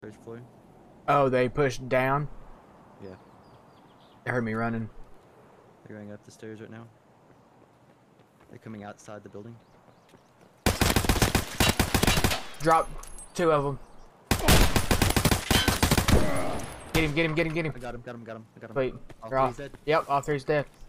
First floor. Oh, they pushed down? Yeah. They heard me running. They're going up the stairs right now. They're coming outside the building. Drop 2 of them. Get him, get him, get him, get him. I got him, got him, got him, I got him. Wait, All they're all, three dead? yep, all 3's dead.